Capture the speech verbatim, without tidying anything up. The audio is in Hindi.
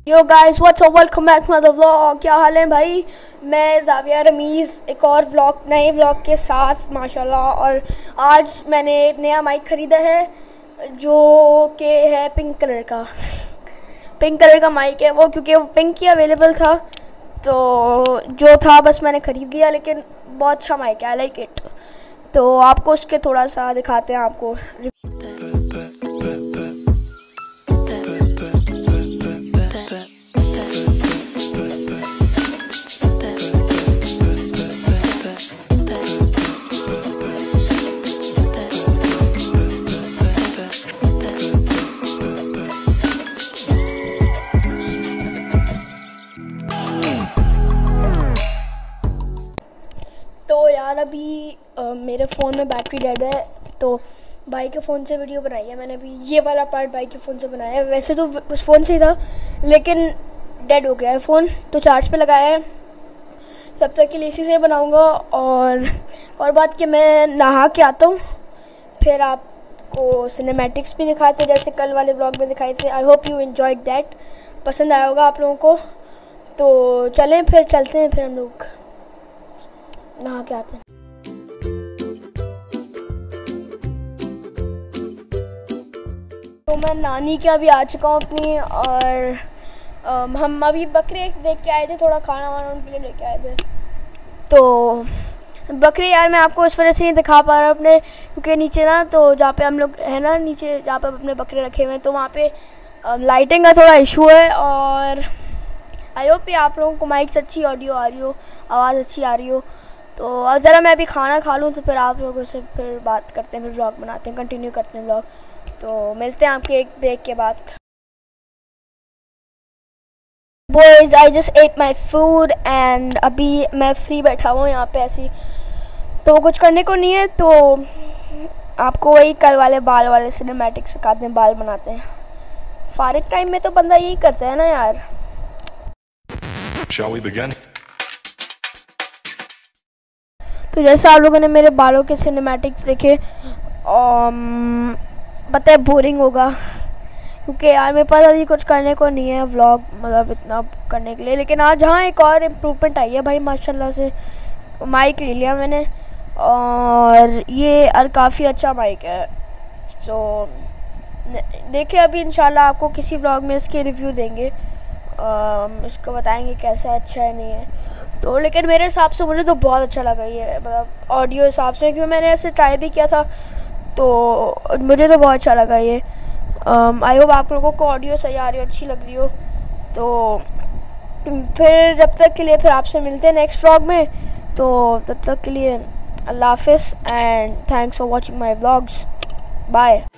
Yo guys what's up, welcome back to another vlog. क्या हाल है भाई? मैं ज़ाविया रमीज़ एक और व्लॉग नए व्लॉग के साथ माशाल्लाह। और आज मैंने एक नया माइक ख़रीदा है जो कि है पिंक कलर का पिंक कलर का माइक है वो, क्योंकि वो पिंक ही अवेलेबल था तो जो था बस मैंने ख़रीद लिया। लेकिन बहुत अच्छा माइक है, आई लाइक इट। तो आपको उसके थोड़ा सा दिखाते हैं आपको। तो यार अभी आ, मेरे फ़ोन में बैटरी डेड है तो भाई के फ़ोन से वीडियो बनाई है मैंने। अभी ये वाला पार्ट भाई के फ़ोन से बनाया है। वैसे तो उस फ़ोन से ही था लेकिन डेड हो गया है फ़ोन, तो चार्ज पे लगाया है। तब तक के लिए इसी से बनाऊंगा। और और बात कि मैं नहा के आता हूँ, फिर आपको सिनेमैटिक्स भी दिखाते जैसे कल वाले ब्लॉग में दिखाए थे। I hope you enjoyed that, पसंद आया होगा आप लोगों को। तो चलें फिर चलते हैं, फिर हम लोग नहा के आते हैं। तो मैं नानी के अभी आ चुका हूँ अपनी, और um, हम अभी बकरे देख के आए थे, थोड़ा खाना वाना उनके लिए लेके आए थे। तो बकरे यार मैं आपको इस वजह से नहीं दिखा पा रहा अपने, क्योंकि नीचे ना तो जहाँ पे हम लोग है ना नीचे जहाँ पे अपने बकरे रखे हुए हैं तो वहाँ पे um, लाइटिंग का थोड़ा इशू है। और आई होप ये आप लोगों को माइक से अच्छी ऑडियो आ रही हो, आवाज़ अच्छी आ रही हो। तो अब ज़रा मैं अभी खाना खा लूँ तो फिर आप लोगों से फिर बात करते हैं, फिर व्लॉग बनाते हैं, कंटिन्यू करते हैं व्लॉग। तो मिलते हैं आपके एक ब्रेक के बाद। Boys I just ate my food and अभी मैं फ्री बैठा हुआ हूँ यहाँ पे ऐसी, तो कुछ करने को नहीं है। तो आपको वही कल वाले बाल वाले सिनेमैटिक सिखाते हैं, बाल बनाते हैं। फारिग टाइम में तो बंदा यही करता है ना यार। Shall we begin? तो जैसे आप लोगों ने मेरे बालों के सिनेमैटिक्स देखे, पता है बोरिंग होगा क्योंकि यार मेरे पास अभी कुछ करने को नहीं है व्लॉग मतलब इतना करने के लिए। लेकिन आज हाँ एक और इम्प्रूवमेंट आई है भाई माशाल्लाह से। माइक ले लिया मैंने और ये और काफ़ी अच्छा माइक है। तो देखिए अभी इंशाल्लाह आपको किसी व्लॉग में इसके रिव्यू देंगे, um, इसको बताएंगे कैसा अच्छा है नहीं है। तो लेकिन मेरे हिसाब से मुझे तो बहुत अच्छा लगा ये, मतलब ऑडियो हिसाब से, क्योंकि मैंने ऐसे ट्राई भी किया था तो मुझे तो बहुत अच्छा लगा ये। आई होप आप लोगों को ऑडियो सही आ रही हो, अच्छी लग रही हो। तो फिर जब तक के लिए फिर आपसे मिलते हैं नेक्स्ट व्लॉग में। तो तब तक के लिए अल्लाह हाफिज़ and thanks for watching my vlogs. Bye.